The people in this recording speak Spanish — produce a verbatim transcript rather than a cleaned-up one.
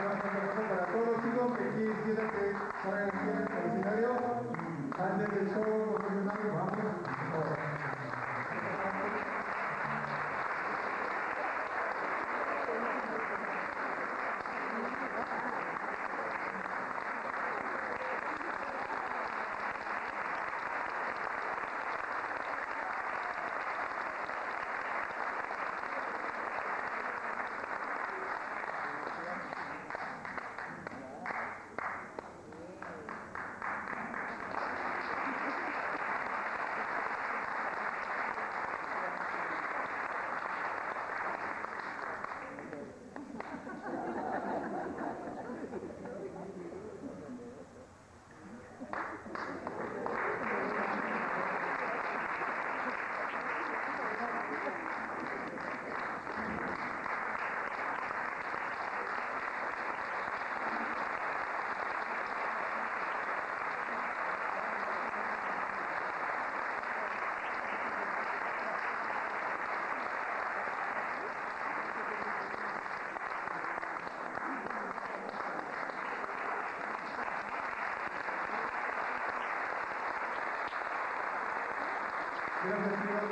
para todos, chicos, que aquí quieren que salgan aquí en el escenario. Antes del show profesional, vamos. Gracias,